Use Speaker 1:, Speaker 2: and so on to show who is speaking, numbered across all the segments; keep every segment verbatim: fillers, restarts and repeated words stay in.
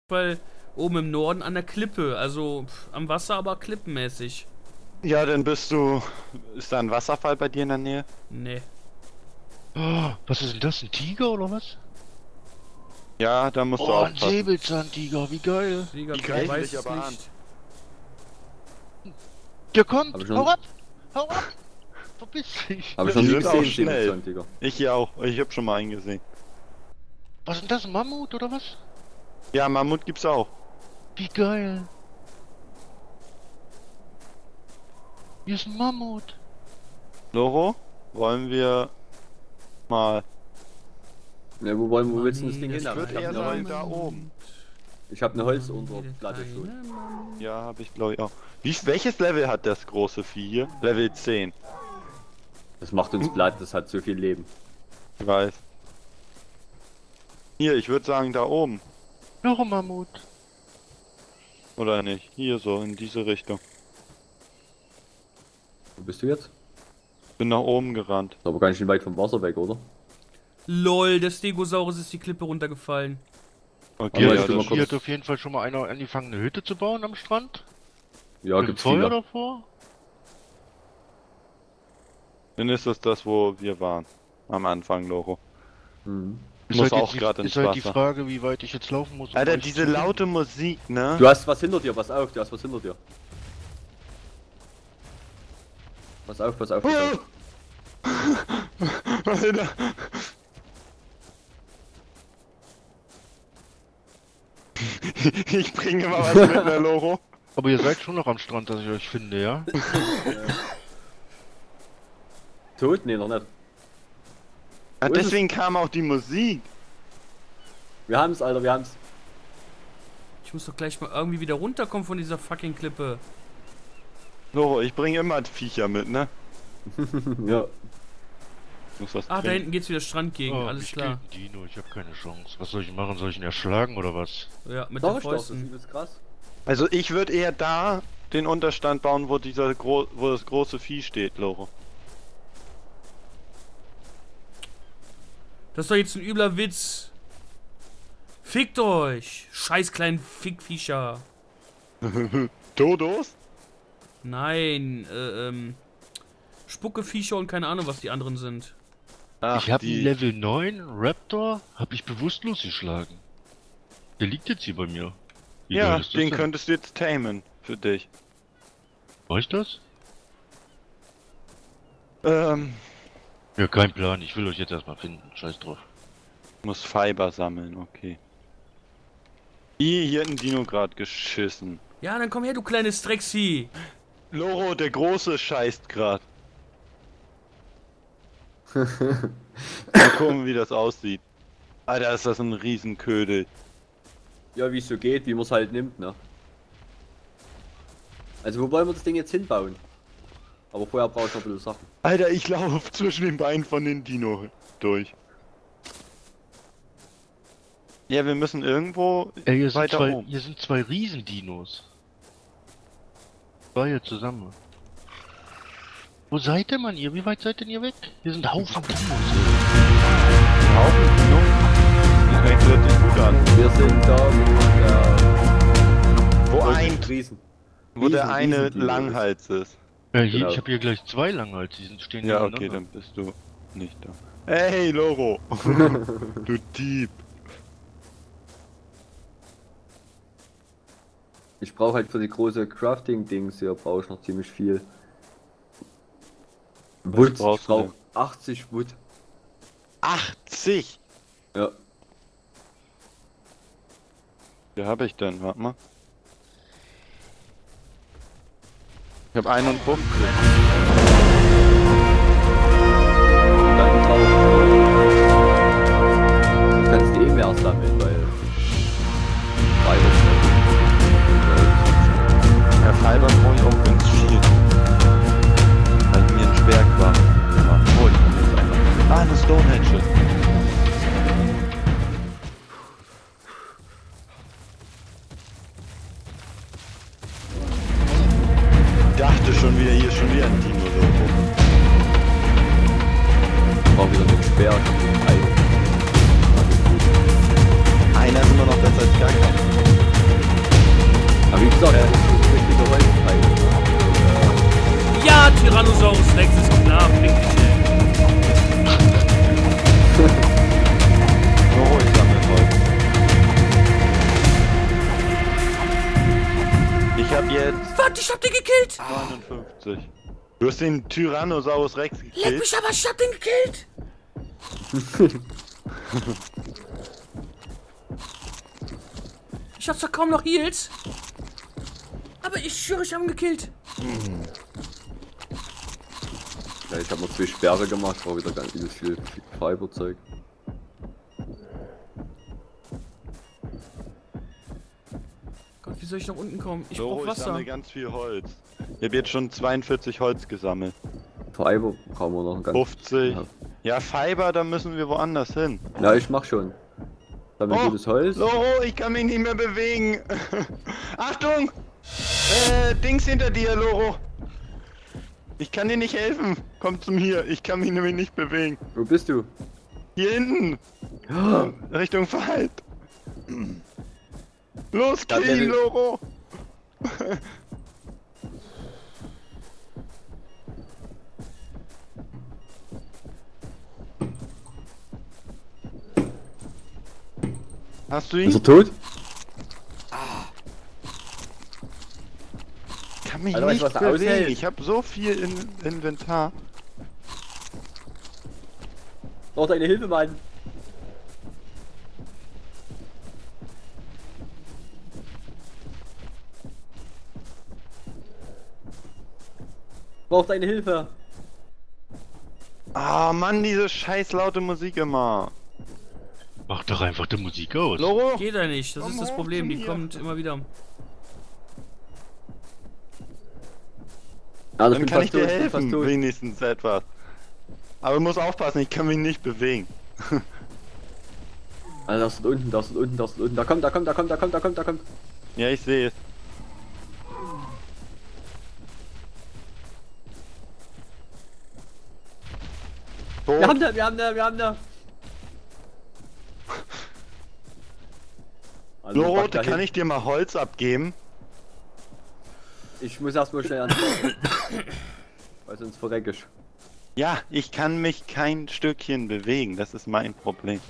Speaker 1: Fall oben im Norden an der Klippe, also pff, am Wasser, aber klippenmäßig.
Speaker 2: Ja, dann bist du... Ist da ein Wasserfall bei dir in der Nähe?
Speaker 1: Nee.
Speaker 3: Oh, was ist denn das? Ein Tiger oder was?
Speaker 2: Ja, da musst du
Speaker 3: Oh, ein
Speaker 2: aufpassen.
Speaker 3: Säbelzahntiger, wie geil.
Speaker 1: Sieger,
Speaker 2: Die
Speaker 1: ich
Speaker 2: greifen
Speaker 1: weiß
Speaker 2: dich
Speaker 1: es
Speaker 2: aber
Speaker 1: nicht.
Speaker 3: Der kommt,
Speaker 4: Hab ich schon-
Speaker 3: hau ab, hau ab. Verpiss dich.
Speaker 4: Hab ich
Speaker 2: Die
Speaker 4: noch nie
Speaker 2: sind auch
Speaker 4: gesehen,
Speaker 2: schnell.
Speaker 4: Säbelzahntiger.
Speaker 2: Ich hier auch. Ich hab schon mal einen gesehen.
Speaker 3: Was ist denn das, ein Mammut oder was?
Speaker 2: Ja, Mammut gibt's auch.
Speaker 3: Wie geil. Hier ist ein Mammut.
Speaker 2: Loro, wollen wir mal...
Speaker 4: Ja, wo wollen, wo willst du das Ding hin?
Speaker 2: Ich würde
Speaker 4: Ich
Speaker 2: eher
Speaker 4: hab
Speaker 2: sagen,
Speaker 4: eine,
Speaker 2: da oben.
Speaker 4: ich hab eine Holzunterplatte schon.
Speaker 2: Ja, habe ich glaube ich auch. Wie, welches Level hat das große Vieh hier? Level zehn.
Speaker 4: Das macht uns platt, das hat so viel Leben.
Speaker 2: Ich weiß. Hier, ich würde sagen da oben.
Speaker 3: Noch ein Mammut.
Speaker 2: Oder nicht? Hier so, in diese Richtung.
Speaker 4: Wo bist du jetzt?
Speaker 2: Bin nach oben gerannt.
Speaker 4: Ist aber gar nicht weit vom Wasser weg, oder?
Speaker 1: Lol, der Stegosaurus ist die Klippe runtergefallen.
Speaker 2: Okay,
Speaker 4: Aber
Speaker 2: ja,
Speaker 4: ich will mal
Speaker 2: das
Speaker 4: kurz-
Speaker 3: Hier hat auf jeden Fall schon mal einer angefangen, eine Hütte zu bauen am Strand.
Speaker 4: Ja,
Speaker 3: Mit
Speaker 4: gibt's
Speaker 3: Feuer
Speaker 4: viele.
Speaker 3: davor.
Speaker 2: dann ist das das, wo wir waren. Am Anfang, Loro.
Speaker 4: Mhm.
Speaker 2: Ich
Speaker 3: Ist
Speaker 2: muss
Speaker 3: halt
Speaker 2: auch
Speaker 3: jetzt
Speaker 2: gerade
Speaker 3: die,
Speaker 2: ins
Speaker 3: ist halt die
Speaker 2: Wasser.
Speaker 3: Frage, wie weit ich jetzt laufen muss. um
Speaker 2: Alter,
Speaker 3: euch
Speaker 2: diese
Speaker 3: zu
Speaker 2: laute Musik, ne?
Speaker 4: Du hast was hinter dir, pass auf, du hast was hinter dir. Pass auf, pass auf, pass auf.
Speaker 2: Alter. Ich bringe mal was mit, der Loro.
Speaker 3: finden. Aber ihr seid schon noch am Strand, dass ich euch finde, ja?
Speaker 4: Tot? Nee, noch nicht.
Speaker 2: Ja,
Speaker 4: Wo ist es?
Speaker 2: deswegen kam auch die Musik.
Speaker 4: Wir haben's, Alter, wir haben's.
Speaker 1: Ich muss doch gleich mal irgendwie wieder runterkommen von dieser fucking Klippe.
Speaker 2: Loro, ich bringe immer Viecher mit, ne?
Speaker 4: Ja.
Speaker 2: Ich muss was
Speaker 1: Ah, da
Speaker 2: trinken.
Speaker 1: hinten geht's wieder Strandgegend,
Speaker 3: Oh,
Speaker 1: alles
Speaker 3: ich
Speaker 1: klar.
Speaker 3: geh in Dino, ich habe keine Chance. Was soll ich machen? Soll ich ihn erschlagen oder was?
Speaker 1: Ja, mit
Speaker 4: Sag
Speaker 1: den
Speaker 4: ich doch, das ist
Speaker 1: Fäusten.
Speaker 4: übelst krass.
Speaker 2: Also ich würde eher da den Unterstand bauen, wo dieser gro wo das große Vieh steht, Loro.
Speaker 1: Das ist doch jetzt ein übler Witz. Fickt euch, scheiß kleinen Fickviecher.
Speaker 2: Dodos?
Speaker 1: Nein, äh, ähm... Spuckeviecher und keine Ahnung, was die anderen sind.
Speaker 2: Ach,
Speaker 3: ich habe
Speaker 2: die.
Speaker 3: Level neun Raptor, habe ich bewusstlos geschlagen. Der liegt jetzt hier bei mir. Wie
Speaker 2: Ja,
Speaker 3: geil ist das
Speaker 2: den
Speaker 3: denn?
Speaker 2: könntest du jetzt tamen für dich.
Speaker 3: War ich das?
Speaker 2: Ähm,
Speaker 3: Ja, kein Plan. Ich will euch jetzt erstmal finden. Scheiß drauf.
Speaker 2: muss Fiber sammeln, okay. Ih, hier hat ein Dino gerade geschissen.
Speaker 1: Ja, dann komm her, du kleines Drecksvieh.
Speaker 2: Loro, der Große scheißt grad. Mal gucken, wie das aussieht. Alter, ist das ein Riesenködel.
Speaker 4: Ja, wie es so geht, wie man es halt nimmt, ne? Also, wo wollen wir das Ding jetzt hinbauen? Aber vorher brauche ich noch ein bisschen Sachen.
Speaker 2: Alter, ich laufe zwischen den Beinen von den Dino durch. Ja, wir müssen irgendwo
Speaker 3: Ey, hier sind
Speaker 2: weiter
Speaker 3: zwei,
Speaker 2: oben.
Speaker 3: hier sind zwei Riesendinos. Zwei hier zusammen. Wo seid ihr, Mann? Ihr? Wie weit seid denn ihr weg? Hier sind Haufen Dinos.
Speaker 2: Haufen Dino. Das fängt wirklich gut an.
Speaker 4: Wir sind da, wo
Speaker 2: Wo
Speaker 4: der...
Speaker 2: ein,
Speaker 4: Riesen.
Speaker 2: wo der
Speaker 4: Riesen-
Speaker 2: eine
Speaker 4: Riesendino
Speaker 2: Langhals ist.
Speaker 3: Ja, hier,
Speaker 4: Genau.
Speaker 3: ich habe hier gleich zwei Langhals. Die sind stehen
Speaker 2: Ja, okay,
Speaker 3: nebeneinander.
Speaker 2: dann bist du nicht da. Hey, Loro! Du Dieb!
Speaker 4: Ich brauche halt für die große Crafting-Dings hier brauche ich noch ziemlich viel. Wood, ich
Speaker 2: brauchst du
Speaker 4: brauche achtzig Wood.
Speaker 2: achtzig!
Speaker 4: Ja.
Speaker 2: Wie habe ich denn? Warte mal. Ich habe einundfünfzig.
Speaker 4: Dann brauche ich... Kannst du eh mehr sammeln, weil... Beides
Speaker 2: Ja, Fiber brauche ich auch ganz viel. Weil mir ein Berg war. Ja, hol ich mir jetzt einfach. Ah, eine Stonehenge. Ich dachte schon wieder, hier ist schon wieder ein Dino Logo.
Speaker 4: Ich brauche wieder einen Speer, ich hab einen Ei.
Speaker 2: Einer ist immer noch besser als gar keiner.
Speaker 4: doch, das ist richtige Holzteil.
Speaker 1: Ja, Tyrannosaurus Rex ist klar, fick dich, ey.
Speaker 2: Oh, ich sammle Holz. Ich hab jetzt
Speaker 1: Warte, ich hab den gekillt!
Speaker 2: neunundfünfzig. Du hast den Tyrannosaurus Rex
Speaker 1: Leck
Speaker 2: gekillt?
Speaker 1: mich aber, ich hab den gekillt! Ich hab zwar kaum noch Heals, aber ich schwöre, ich hab ihn gekillt.
Speaker 4: Ja, ich habe noch zwei Sperre gemacht, war wieder ganz übel viel Fiberzeug.
Speaker 1: Gott, wie soll ich nach unten kommen? Ich
Speaker 2: So,
Speaker 1: brauch
Speaker 2: ich
Speaker 1: Wasser.
Speaker 2: sammle ganz viel Holz. Ich habe jetzt schon zweiundvierzig Holz gesammelt.
Speaker 4: Fiber brauchen wir noch ganz.
Speaker 2: fünfzig.
Speaker 4: Ja.
Speaker 2: Ja, Fiber, da müssen wir woanders hin.
Speaker 4: Ja, ich mach schon. Dann
Speaker 2: Oh,
Speaker 4: gutes Holz.
Speaker 2: Loro, ich kann mich nicht mehr bewegen. Achtung! Äh, Dings hinter dir, Loro. Ich kann dir nicht helfen. Komm zum hier. Ich kann mich nämlich nicht bewegen.
Speaker 4: Wo bist du?
Speaker 2: Hier hinten.
Speaker 4: Ja,
Speaker 2: Richtung Wald. Los,
Speaker 4: Da
Speaker 2: kill ihn,
Speaker 4: wäre-
Speaker 2: Loro. Hast du ihn?
Speaker 4: ist er tot?
Speaker 2: Ich kann mich
Speaker 4: Alter, weißt
Speaker 2: nicht
Speaker 4: du, was da
Speaker 2: bewegen.
Speaker 4: aushält?
Speaker 2: Ich habe so viel in Inventar.
Speaker 4: Brauch deine Hilfe, Mann. Brauch deine Hilfe.
Speaker 2: Ah, Mann, diese scheiß laute Musik immer.
Speaker 3: Mach doch einfach die Musik aus.
Speaker 2: Loro?
Speaker 1: Geht ja nicht, das
Speaker 2: Komm
Speaker 1: ist das
Speaker 2: hoch
Speaker 1: Problem,
Speaker 2: zu
Speaker 1: die
Speaker 2: mir.
Speaker 1: kommt immer wieder.
Speaker 4: Ja,
Speaker 2: Dann
Speaker 4: bin
Speaker 2: kann ich
Speaker 4: fast
Speaker 2: dir
Speaker 4: tot, bin fast
Speaker 2: helfen,
Speaker 4: tot.
Speaker 2: wenigstens etwas. Aber du musst aufpassen, ich kann mich nicht bewegen.
Speaker 4: Alter, das ist unten, das ist unten, das ist unten. Da kommt, da kommt, da kommt, da kommt, da kommt, da kommt.
Speaker 2: Ja, ich sehe es.
Speaker 4: Wir haben da, wir haben da, wir haben da. Also,
Speaker 2: Loro,
Speaker 4: pack dahin.
Speaker 2: kann ich dir mal Holz abgeben?
Speaker 4: Ich muss erstmal schnell an. Weil sonst verreck ich.
Speaker 2: Ja, ich kann mich kein Stückchen bewegen, das ist mein Problem.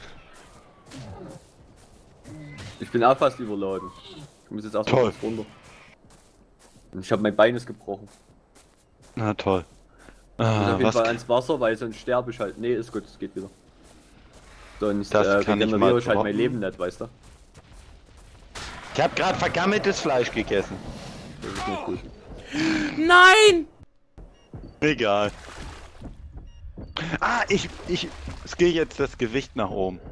Speaker 4: Ich bin auch fast überladen. Ich muss jetzt erstmal
Speaker 2: Toll.
Speaker 4: kurz runter. Und ich habe mein Bein ist gebrochen.
Speaker 2: Na toll.
Speaker 4: Ich muss
Speaker 2: Ah,
Speaker 4: auf jeden
Speaker 2: was
Speaker 4: Fall ans Wasser, weil sonst sterbe ich halt. Nee, ist gut, es geht wieder. Sonst
Speaker 2: Das
Speaker 4: äh,
Speaker 2: kann ich
Speaker 4: regeneriere
Speaker 2: mal
Speaker 4: ich halt mein
Speaker 2: droppen.
Speaker 4: Leben nicht, weißt du?
Speaker 2: Ich habe gerade vergammeltes Fleisch gegessen.
Speaker 4: Das ist nicht gut.
Speaker 1: Nein!
Speaker 2: Egal. Ah, ich, ich, es geht jetzt das Gewicht nach oben.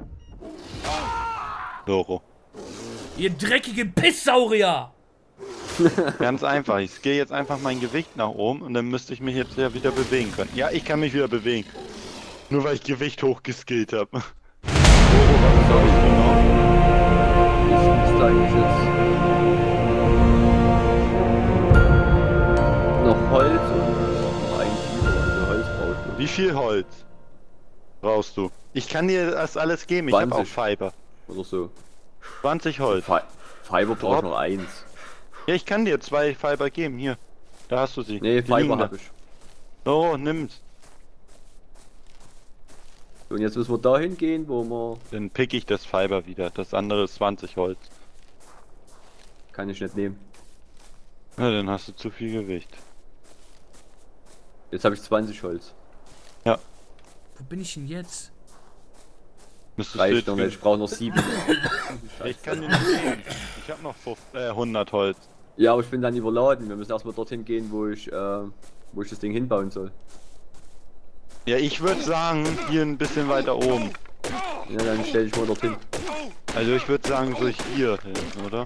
Speaker 2: Loro.
Speaker 1: Ihr dreckigen Pisssaurier!
Speaker 2: Ganz einfach. Ich gehe jetzt einfach mein Gewicht nach oben und dann müsste ich mich jetzt ja wieder bewegen können. Ja, ich kann mich wieder bewegen. Nur weil ich Gewicht hochgeskillt habe.
Speaker 4: Ich müsste eigentlich jetzt noch Holz und ein Kilo, also Holz brauche ich noch.
Speaker 2: Wie viel Holz brauchst du? Ich kann dir das alles geben. Ich habe auch
Speaker 4: zwanzig.
Speaker 2: Fiber.
Speaker 4: Oder so.
Speaker 2: zwanzig Holz.
Speaker 4: Fi Fiber brauche ich
Speaker 2: Drop.
Speaker 4: noch eins.
Speaker 2: Ja, ich kann dir zwei Fiber geben. Hier. Da hast du sie.
Speaker 4: Nee,
Speaker 2: Die liegen
Speaker 4: Fiber
Speaker 2: da.
Speaker 4: habe ich.
Speaker 2: Oh, nimm's.
Speaker 4: So, und jetzt müssen wir dahin gehen, wo wir.
Speaker 2: Dann pick ich das Fiber wieder. Das andere ist zwanzig Holz.
Speaker 4: Kann ich nicht nehmen.
Speaker 2: Ja, dann hast du zu viel Gewicht.
Speaker 4: Jetzt habe ich zwanzig Holz.
Speaker 1: Wo bin ich denn jetzt?
Speaker 2: Müsstest du
Speaker 4: Reicht
Speaker 2: jetzt
Speaker 4: noch nicht, ich brauche noch sieben.
Speaker 2: Ich kann dir nicht geben. Ich habe noch fünfzig, äh, hundert Holz.
Speaker 4: Ja, aber ich bin dann überladen. Wir müssen erstmal dorthin gehen, wo ich, äh, wo ich das Ding hinbauen soll.
Speaker 2: Ja, ich würde sagen, hier ein bisschen weiter oben.
Speaker 4: Ja, dann stell dich mal dorthin.
Speaker 2: Also ich würde sagen, so hier hin, oder?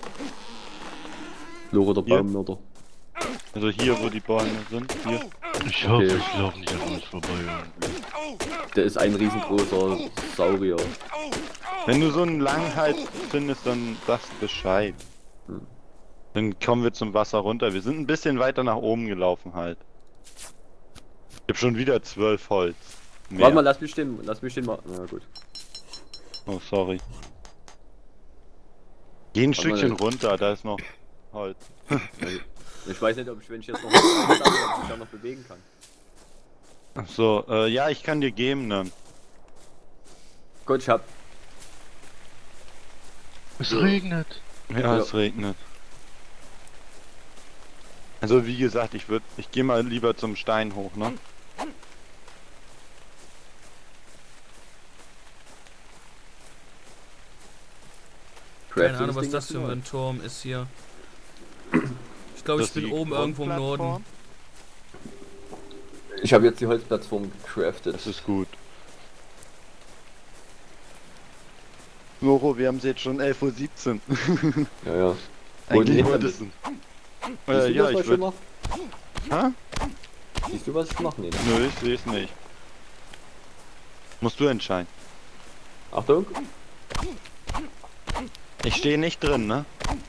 Speaker 4: Loro der
Speaker 2: Hier?
Speaker 4: Baummörder.
Speaker 2: Also hier, wo die Bäume sind. Hier.
Speaker 3: Ich hoffe,
Speaker 4: Okay.
Speaker 3: ich laufe nicht an uns vorbei irgendwie.
Speaker 4: Der ist ein riesengroßer Saurier.
Speaker 2: Wenn du so einen Langhals findest, dann sagst du Bescheid.
Speaker 4: Hm.
Speaker 2: Dann kommen wir zum Wasser runter. Wir sind ein bisschen weiter nach oben gelaufen halt. Ich hab schon wieder zwölf Holz. Mehr.
Speaker 4: Warte mal, lass mich stehen, lass mich stehen mal. Na gut.
Speaker 2: Oh, sorry. Geh ein
Speaker 4: Warte mal,
Speaker 2: Stückchen runter, da ist noch... Holz.
Speaker 4: Ich weiß nicht, ob ich, wenn ich jetzt noch was habe, ob ich da noch bewegen kann.
Speaker 2: Ach so, äh, ja, ich kann dir geben dann.
Speaker 4: Gut, ich hab.
Speaker 3: Es
Speaker 4: Ja.
Speaker 3: regnet.
Speaker 2: Ja,
Speaker 4: Ja.
Speaker 2: es regnet. Also wie gesagt, ich würde, ich gehe mal lieber zum Stein hoch, ne?
Speaker 1: Keine
Speaker 4: Crafting
Speaker 1: Ahnung, was
Speaker 4: Ding
Speaker 1: das
Speaker 4: jetzt
Speaker 1: für
Speaker 4: neu.
Speaker 1: ein Turm ist hier. Ich glaube, ich
Speaker 2: Das
Speaker 1: bin
Speaker 2: die
Speaker 1: oben irgendwo im Norden.
Speaker 2: Grundplattform?
Speaker 4: Ich habe jetzt die Holzplattform gecraftet.
Speaker 2: Das ist gut. Loro, wir haben es jetzt schon elf Uhr siebzehn.
Speaker 4: Ja, ja.
Speaker 2: Eigentlich
Speaker 4: Wo
Speaker 2: wolltest
Speaker 4: denn?
Speaker 2: du.
Speaker 4: Siehst
Speaker 2: Äh,
Speaker 4: du
Speaker 2: ja,
Speaker 4: das, was
Speaker 2: ich
Speaker 4: ich
Speaker 2: würde.
Speaker 4: mach?
Speaker 2: Hä?
Speaker 4: Siehst du, was ich mache? Nee, ne?
Speaker 2: Nö, ich sehe es nicht. Musst du entscheiden.
Speaker 4: Achtung.
Speaker 2: Ich stehe nicht drin, ne?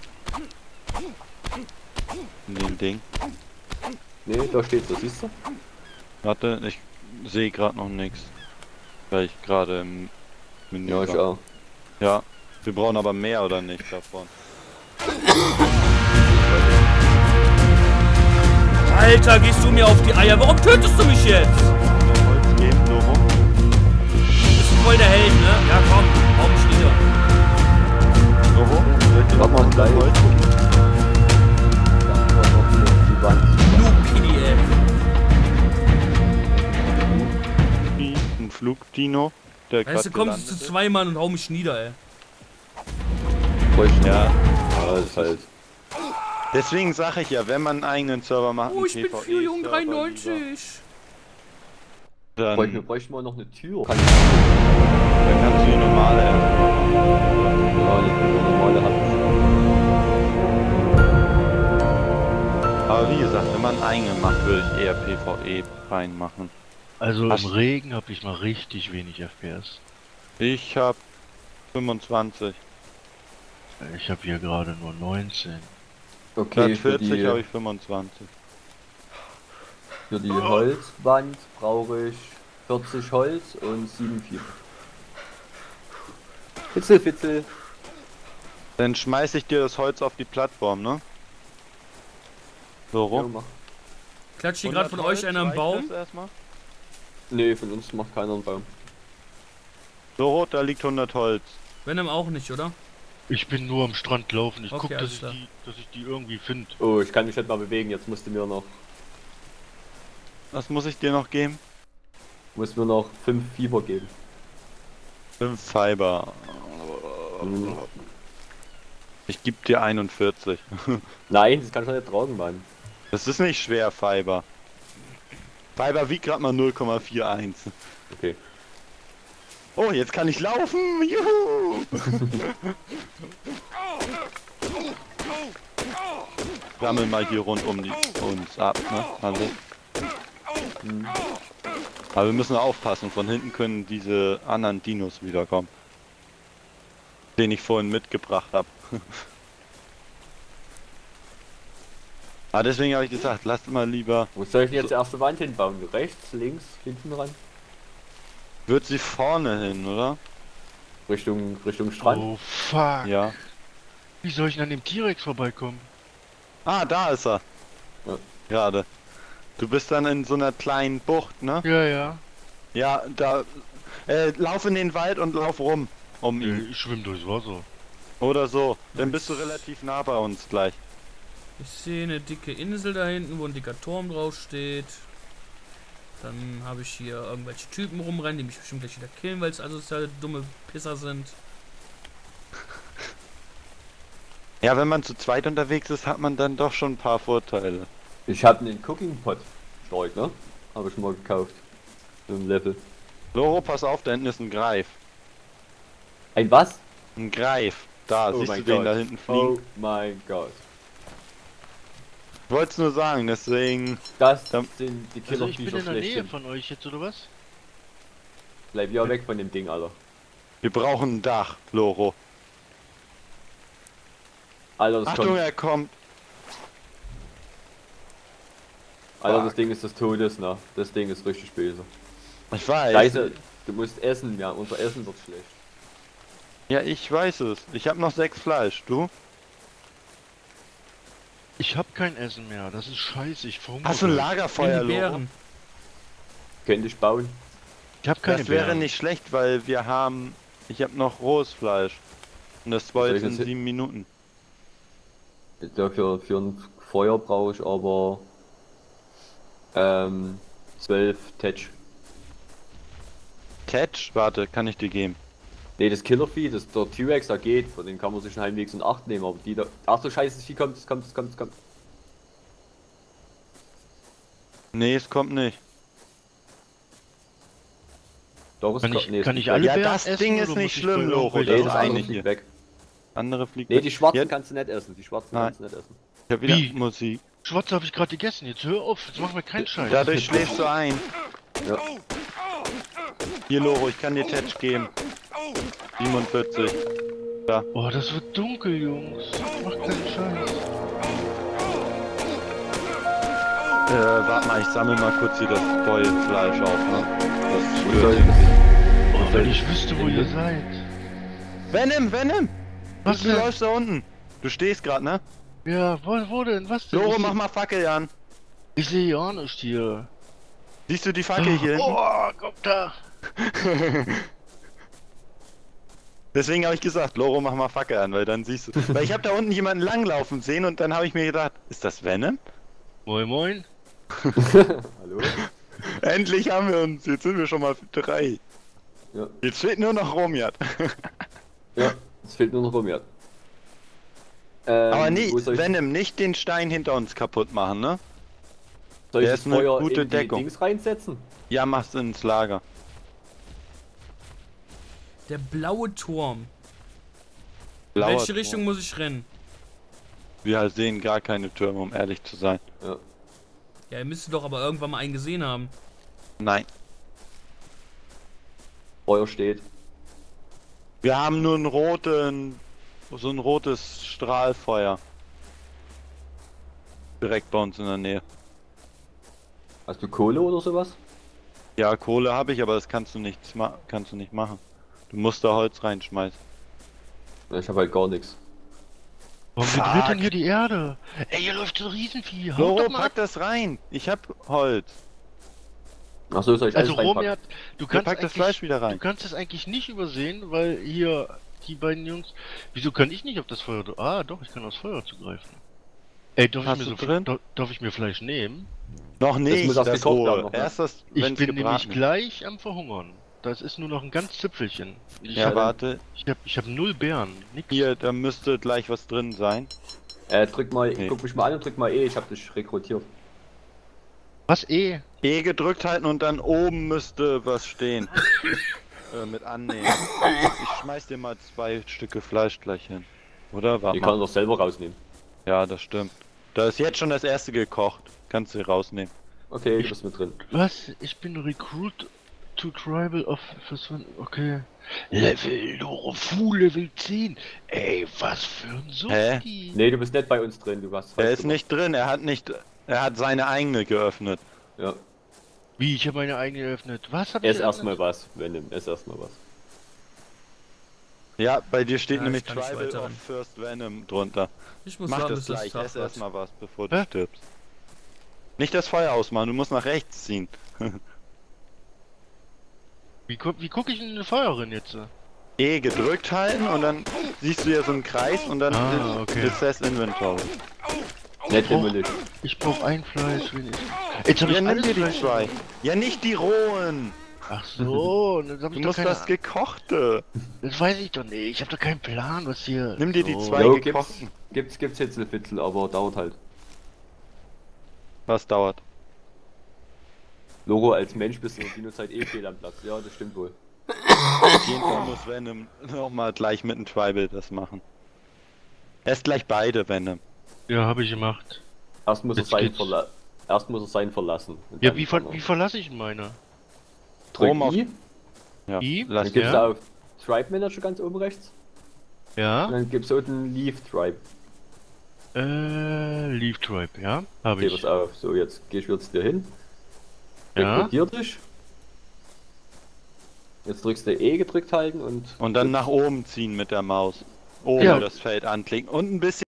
Speaker 2: In dem Ding.
Speaker 4: Nee, da steht so, siehst du?
Speaker 2: Warte, ich sehe gerade noch nichts. Weil ich gerade im Menü
Speaker 4: Ja, ich
Speaker 2: war.
Speaker 4: auch.
Speaker 2: Ja, wir brauchen aber mehr oder nicht davon.
Speaker 1: Alter, gehst du mir auf die Eier? Warum tötest du mich jetzt?
Speaker 2: Holz geben, Loro.
Speaker 1: Du bist voll der Held, ne? Ja, komm, hau mich nieder.
Speaker 2: Loro, soll ich dir
Speaker 4: Warte mal,
Speaker 2: noch
Speaker 4: gleich.
Speaker 2: Holz
Speaker 4: Da war noch die Wand.
Speaker 1: Noob P D F.
Speaker 2: Ein Flugdino, der
Speaker 1: Weißt du,
Speaker 2: gerade
Speaker 1: kommst du zu zwei Mann und hau mich nieder, ey.
Speaker 4: Bräuchten.
Speaker 2: Ja,
Speaker 4: Ja, das ist halt.
Speaker 2: deswegen sage ich ja, wenn man einen eigenen Server macht,
Speaker 1: Oh,
Speaker 2: einen
Speaker 1: ich bin
Speaker 2: PvE
Speaker 1: für Jung
Speaker 2: Server lieber,
Speaker 1: dreiundneunzig.
Speaker 4: Bräuchten, wir
Speaker 2: Dann,
Speaker 4: bräuchten mal noch eine Tür.
Speaker 2: dann kannst du die normale erstmal machen.
Speaker 4: Ja, die normale hat.
Speaker 2: Aber wie gesagt, wenn man einen eigenen macht, würde ich eher PvE reinmachen.
Speaker 3: Also
Speaker 2: Hast-
Speaker 3: im Regen habe ich mal richtig wenig F P S.
Speaker 2: Ich hab fünfundzwanzig.
Speaker 3: Ich habe hier gerade nur neunzehn.
Speaker 4: Okay,
Speaker 2: Statt
Speaker 4: für
Speaker 2: vierzig habe
Speaker 4: die,
Speaker 2: ich fünfundzwanzig.
Speaker 4: für die Holzwand brauche ich vierzig Holz und sieben Fieber. Fitzel, Fitzel.
Speaker 2: Dann schmeiß ich dir das Holz auf die Plattform, ne? So
Speaker 4: Ja,
Speaker 2: rum.
Speaker 4: mach.
Speaker 1: Klatscht hier gerade von euch einer im Baum?
Speaker 4: Nee, von uns macht keiner einen Baum.
Speaker 2: So rot, da liegt hundert Holz.
Speaker 1: Venom auch nicht, oder?
Speaker 3: Ich bin nur am Strand laufen. Ich
Speaker 1: Okay,
Speaker 3: guck, dass
Speaker 1: alles
Speaker 3: ich,
Speaker 1: klar.
Speaker 3: die, dass ich die irgendwie finde.
Speaker 4: Oh, ich kann mich nicht mal bewegen, jetzt musste mir noch,
Speaker 2: Was muss ich dir noch geben?
Speaker 4: muss mir noch fünf Fieber geben.
Speaker 2: fünf Fiber.
Speaker 4: Mhm.
Speaker 2: Ich geb dir einundvierzig.
Speaker 4: Nein, das kann ich nicht tragen, Mann.
Speaker 2: Das ist nicht schwer, Fiber. Fiber wiegt gerade mal null Komma einundvierzig.
Speaker 4: Okay.
Speaker 2: Oh, jetzt kann ich laufen! Juhu! Sammel mal hier rund um die, uns ab, ne? Also.
Speaker 4: Mhm.
Speaker 2: Aber wir müssen aufpassen, von hinten können diese anderen Dinos wiederkommen. Den ich vorhin mitgebracht habe. Ah, deswegen habe ich gesagt, lasst mal lieber.
Speaker 4: Wo soll ich denn jetzt die erste Wand hinbauen? Rechts, links, hinten ran?
Speaker 2: Wird sie vorne hin, oder?
Speaker 4: Richtung, Richtung Strand?
Speaker 3: Oh fuck.
Speaker 2: Ja.
Speaker 3: Wie soll ich denn an dem T-Rex vorbeikommen?
Speaker 2: Ah, da ist er.
Speaker 4: Ja.
Speaker 2: Gerade. Du bist dann in so einer kleinen Bucht, ne?
Speaker 3: Ja, ja.
Speaker 2: Ja, da. Äh, lauf in den Wald und lauf rum. Um
Speaker 3: Äh,
Speaker 2: ihn.
Speaker 3: Ich schwimme durchs Wasser.
Speaker 2: Oder so. Dann bist du relativ nah bei uns gleich.
Speaker 1: Ich sehe eine dicke Insel da hinten, wo ein dicker Turm drauf steht. Dann habe ich hier irgendwelche Typen rumrennen, die mich bestimmt gleich wieder killen, weil es also so dumme Pisser sind.
Speaker 2: Ja, wenn man zu zweit unterwegs ist, hat man dann doch schon ein paar Vorteile.
Speaker 4: Ich habe einen Cooking Pot. Stark, ne? Habe ich mal gekauft. So ein Level.
Speaker 2: Loro, pass auf, da hinten ist ein Greif.
Speaker 4: Ein was?
Speaker 2: Ein Greif. Da,
Speaker 4: Oh
Speaker 2: siehst
Speaker 4: mein
Speaker 2: du den
Speaker 4: Gott.
Speaker 2: da hinten fliegen?
Speaker 4: Oh mein Gott.
Speaker 2: Ich wollte es nur sagen, deswegen.
Speaker 4: Das
Speaker 2: Dann-
Speaker 4: sind die
Speaker 3: Also ich bin
Speaker 4: Killer-Viecher
Speaker 3: in der Nähe
Speaker 4: schlechthin.
Speaker 3: von euch jetzt, oder was?
Speaker 4: Bleib ja weg von dem Ding, Alter.
Speaker 2: Wir brauchen ein Dach, Loro.
Speaker 4: Alter, das,
Speaker 2: Achtung,
Speaker 4: kommt,
Speaker 2: er kommt.
Speaker 4: Alter, das
Speaker 2: fuck.
Speaker 4: Ding ist des Todes, ne? Das Ding ist richtig böse.
Speaker 2: Ich weiß.
Speaker 4: Scheiße, du musst essen, ja, unser Essen wird schlecht.
Speaker 2: Ja, ich weiß es. Ich habe noch sechs Fleisch. Du?
Speaker 3: Ich hab kein Essen mehr, das ist scheiße, ich verhungere.
Speaker 2: Hast du ein
Speaker 3: gleich.
Speaker 2: Lagerfeuer,
Speaker 1: Nimm die
Speaker 2: Loro?
Speaker 1: Beeren.
Speaker 4: Könnte ich bauen.
Speaker 3: Ich hab keine
Speaker 2: Das wäre
Speaker 3: Beeren.
Speaker 2: nicht schlecht, weil wir haben... Ich habe noch rohes Fleisch. Und das war
Speaker 4: Soll
Speaker 2: jetzt
Speaker 4: ich
Speaker 2: in
Speaker 4: jetzt-
Speaker 2: sieben Minuten.
Speaker 4: Dafür für ein Feuer brauche ich aber ähm, zwölf Tetsch.
Speaker 2: Tetch? Warte, kann ich dir geben.
Speaker 4: Ne, das Killervieh, das der T-Rex da geht, von dem kann man sich halbwegs in Acht nehmen, aber die da. Ach so scheiße, das Vieh kommt, es kommt, es kommt, es kommt.
Speaker 2: Nee, es kommt nicht.
Speaker 4: Doch, es
Speaker 3: Kann
Speaker 4: kommt.
Speaker 3: ich,
Speaker 4: Nee, es
Speaker 3: kann
Speaker 4: fliegt
Speaker 3: ich alle
Speaker 2: Ja,
Speaker 3: Beeren
Speaker 2: das
Speaker 3: essen,
Speaker 2: Ding
Speaker 3: oder
Speaker 2: ist
Speaker 3: muss
Speaker 2: nicht
Speaker 3: ich
Speaker 2: schlimm,
Speaker 3: bei
Speaker 2: Loro,
Speaker 3: irgendwelchen
Speaker 2: das
Speaker 4: Nee,
Speaker 2: ist
Speaker 4: das
Speaker 3: anderen-
Speaker 4: eine
Speaker 2: eine
Speaker 4: fliegt
Speaker 2: hier.
Speaker 4: weg.
Speaker 2: Andere fliegt
Speaker 4: Nee,
Speaker 2: weg.
Speaker 4: die schwarzen
Speaker 2: Jetzt-
Speaker 4: kannst du nicht essen. Die schwarzen
Speaker 2: Nein.
Speaker 4: kannst du nicht essen.
Speaker 2: Ich hab wieder
Speaker 3: Wie?
Speaker 2: Musik.
Speaker 3: Schwarze habe ich gerade gegessen, jetzt hör auf, jetzt mach mir keinen Scheiß.
Speaker 2: Dadurch schläfst du ein.
Speaker 4: Ja.
Speaker 2: Hier, Loro, ich kann dir Tetch geben. siebenundvierzig.
Speaker 3: Oh, das wird dunkel, Jungs. Mach keinen Scheiß.
Speaker 2: Äh, warte mal, ich sammle mal kurz hier das Feuerfleisch auf, ne? Das
Speaker 4: Wo
Speaker 2: schwört.
Speaker 4: soll das?
Speaker 3: Oh, wenn ich wüsste, wo ihr seid.
Speaker 2: Venom, Venom!
Speaker 3: Was
Speaker 2: Du
Speaker 3: denn?
Speaker 2: läufst da unten. Du stehst gerade, ne?
Speaker 3: Ja, wo, wo denn? Was denn?
Speaker 2: Loro,
Speaker 3: Ich
Speaker 2: mach
Speaker 3: seh-
Speaker 2: mal Fackel an.
Speaker 3: Ich sehe ja nicht hier.
Speaker 2: Siehst du die Fackel hier hinten?
Speaker 3: Oh, komm da.
Speaker 2: Deswegen habe ich gesagt, Loro, mach mal Fackel an, weil dann siehst du. Weil ich habe da unten jemanden langlaufen sehen und dann habe ich mir gedacht, ist das Venom?
Speaker 3: Moin, moin.
Speaker 4: Hallo?
Speaker 2: Endlich haben wir uns. Jetzt sind wir schon mal drei.
Speaker 4: Ja.
Speaker 2: Jetzt fehlt nur noch Romiat.
Speaker 4: Ja, es fehlt nur noch rum, ja. Ähm,
Speaker 2: Aber nee,
Speaker 4: wo soll ich,
Speaker 2: Venom, nicht den Stein hinter uns kaputt machen, ne?
Speaker 4: soll ich
Speaker 2: der
Speaker 4: das
Speaker 2: ist eine
Speaker 4: Feuer
Speaker 2: gute
Speaker 4: in die
Speaker 2: Deckung.
Speaker 4: Dings reinsetzen?
Speaker 2: Ja, mach's ins Lager.
Speaker 1: Der blaue Turm. In
Speaker 2: Blauer
Speaker 1: welche
Speaker 2: Turm.
Speaker 1: Richtung muss ich rennen?
Speaker 2: Wir sehen gar keine Türme, um ehrlich zu sein.
Speaker 4: Ja.
Speaker 1: Ja, ihr müsst doch aber irgendwann mal einen gesehen haben.
Speaker 2: Nein.
Speaker 4: Feuer steht.
Speaker 2: Wir haben nur einen roten, so ein rotes Strahlfeuer. Direkt bei uns in der Nähe.
Speaker 4: Hast du Kohle oder sowas?
Speaker 2: Ja, Kohle habe ich, aber das kannst du nicht, kannst du nicht machen. Du musst da Holz reinschmeißen.
Speaker 4: Ja, ich habe halt gar nichts.
Speaker 3: Warum
Speaker 2: Fuck.
Speaker 3: vibriert denn hier die Erde? Ey, hier läuft so ein Riesenvieh. Haut
Speaker 2: Loro,
Speaker 3: doch mal
Speaker 2: pack
Speaker 3: ab.
Speaker 2: das rein. Ich hab Holz.
Speaker 4: Ach so, soll ich
Speaker 3: Also
Speaker 4: alles reinpacken?
Speaker 3: Romiat, du
Speaker 2: Ja,
Speaker 3: kannst
Speaker 2: pack das
Speaker 3: eigentlich-
Speaker 2: Fleisch wieder
Speaker 3: Du
Speaker 2: rein.
Speaker 3: kannst es eigentlich nicht übersehen, weil hier die beiden Jungs. Wieso kann ich nicht auf das Feuer? Ah, doch, ich kann aufs Feuer zugreifen. Ey, darf
Speaker 2: Hast
Speaker 3: ich mir
Speaker 2: du
Speaker 3: so
Speaker 2: drin?
Speaker 3: Darf, darf ich mir Fleisch nehmen?
Speaker 2: Noch nicht,
Speaker 4: muss erst
Speaker 2: das
Speaker 4: gekocht
Speaker 2: rohe.
Speaker 4: werden noch, ne?
Speaker 2: Erst das,
Speaker 3: Ich
Speaker 2: wenn's
Speaker 3: bin nämlich
Speaker 2: gebraten ist.
Speaker 3: gleich am Verhungern. Das ist nur noch ein ganz Zipfelchen. Ich
Speaker 2: Ja,
Speaker 3: hab,
Speaker 2: warte.
Speaker 3: ich hab, ich hab null Beeren. Nix.
Speaker 2: Hier, da müsste gleich was drin sein.
Speaker 4: Äh, drück mal,
Speaker 2: Nee.
Speaker 4: guck mich mal an und drück mal E, ich hab dich rekrutiert.
Speaker 3: Was eh?
Speaker 2: E gedrückt halten und dann oben müsste was stehen. äh, mit annehmen. Ich schmeiß dir mal zwei Stücke Fleisch gleich hin. Oder? Warte
Speaker 4: Die kann er
Speaker 2: mal.
Speaker 4: doch selber rausnehmen.
Speaker 2: Ja, das stimmt. Da ist jetzt schon das erste gekocht. Kannst du rausnehmen.
Speaker 4: Okay, du bist mit drin.
Speaker 3: Was? Ich bin Recruit to Tribal of... Okay. Level Lorofu, Level zehn. Ey, was für ein Softie.
Speaker 4: Nee, du bist nicht bei uns drin, du hast
Speaker 2: Er
Speaker 4: falsch
Speaker 2: ist
Speaker 4: gemacht.
Speaker 2: nicht drin. Er hat nicht. Er hat seine eigene geöffnet.
Speaker 4: Ja,
Speaker 3: Wie, ich habe meine eigene eröffnet. Was hab ich
Speaker 4: ess erstmal
Speaker 3: eröffnet?
Speaker 4: was, Venom, ess erstmal was.
Speaker 2: Ja, bei dir steht
Speaker 1: Ja,
Speaker 2: nämlich
Speaker 1: ich kann nicht
Speaker 2: Tribal
Speaker 1: weiter
Speaker 2: of
Speaker 1: rennen.
Speaker 2: First Venom drunter.
Speaker 1: Ich muss
Speaker 2: Mach
Speaker 1: warten,
Speaker 2: das
Speaker 1: bis es
Speaker 2: gleich.
Speaker 1: Tag
Speaker 2: Ess
Speaker 1: wird.
Speaker 2: erstmal was, bevor du
Speaker 3: Hä?
Speaker 2: stirbst. Nicht das Feuer ausmachen. Du musst nach rechts ziehen.
Speaker 3: Wie, gu wie gucke ich in den Feuer rein jetzt?
Speaker 2: E gedrückt halten und dann siehst du ja so einen Kreis und dann
Speaker 3: Ah,
Speaker 2: ist
Speaker 3: okay.
Speaker 2: ist das Inventory.
Speaker 4: Nicht
Speaker 3: Oh.
Speaker 4: himmelisch.
Speaker 3: Ich brauche ein Fleisch wenigstens. Jetzt habe
Speaker 2: Ja,
Speaker 3: ich
Speaker 2: nimm
Speaker 3: alles
Speaker 2: dir die
Speaker 3: Fleisch.
Speaker 2: zwei. Ja, nicht die rohen.
Speaker 3: Ach so, dann hab
Speaker 2: Du
Speaker 3: ich doch
Speaker 2: musst
Speaker 3: keine
Speaker 2: das gekochte.
Speaker 3: Das weiß ich doch nicht. Ich habe doch keinen Plan, was hier...
Speaker 2: Nimm dir die
Speaker 3: so.
Speaker 2: zwei
Speaker 4: Jo, gibt's,
Speaker 2: gekochten.
Speaker 4: gibt's, gibt's Hitzelfitzel, aber dauert halt.
Speaker 2: Was dauert?
Speaker 4: Logo als Mensch bist du in Dino-Zeit eh fehl am Platz. Ja, das stimmt wohl.
Speaker 2: Auf jeden Fall muss Venom nochmal gleich mit dem Tribal das machen. Erst gleich beide Venom.
Speaker 3: Ja, habe ich gemacht.
Speaker 4: Erst muss er
Speaker 3: Jetzt
Speaker 4: sein
Speaker 3: geht's.
Speaker 4: verla Erst muss er sein verlassen. Und
Speaker 3: Ja,
Speaker 4: dann
Speaker 3: wie,
Speaker 4: kann
Speaker 3: ver
Speaker 4: er-
Speaker 3: wie verlasse ich meine?
Speaker 4: Drück
Speaker 2: Rom auf-
Speaker 4: I,
Speaker 2: Ja,
Speaker 3: I?
Speaker 2: lass
Speaker 4: dann gibst
Speaker 3: Ja.
Speaker 4: du auf Tribe Manager ganz oben rechts. Und
Speaker 3: Ja?
Speaker 4: dann gibst du unten Leave Tribe.
Speaker 3: Äh, Leave Tribe, ja? Habe
Speaker 4: Okay,
Speaker 3: ich.
Speaker 4: pass auf. So, jetzt geh ich jetzt dir hin.
Speaker 3: Ja?
Speaker 4: Rekrutier dich. Jetzt drückst du E gedrückt halten und...
Speaker 2: Und dann nach oben ziehen mit der Maus. Oben
Speaker 3: Ja.
Speaker 2: das Feld anklicken und ein bisschen